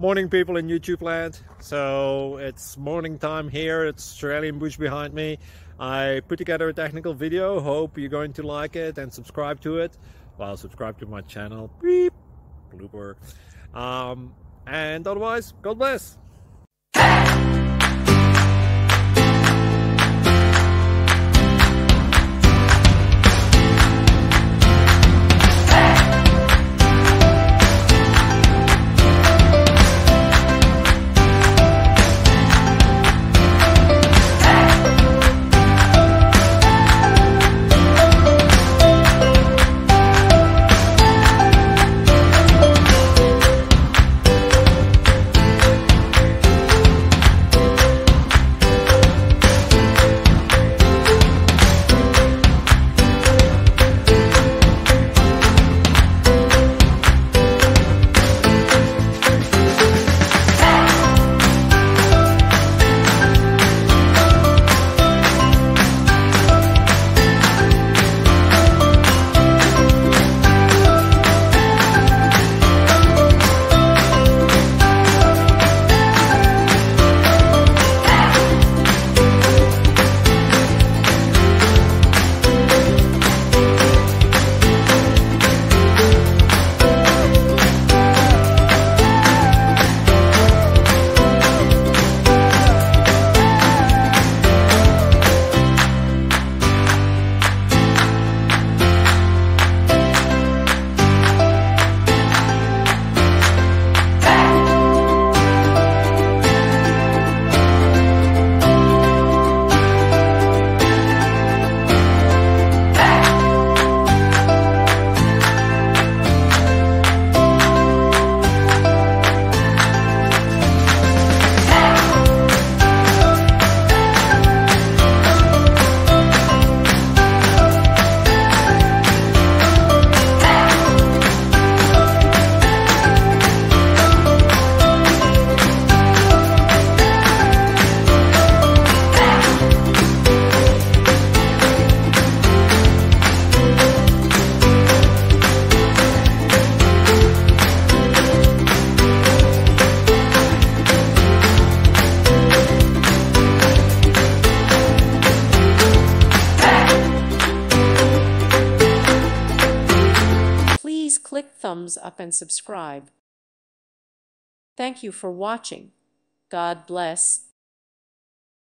Morning, people in YouTube land. So it's morning time here. It's Australian bush behind me. I put together a technical video. Hope you're going to like it and subscribe to it. Well, subscribe to my channel. Beep. Blooper. And otherwise, God bless. Click thumbs up and subscribe. Thank you for watching. God bless.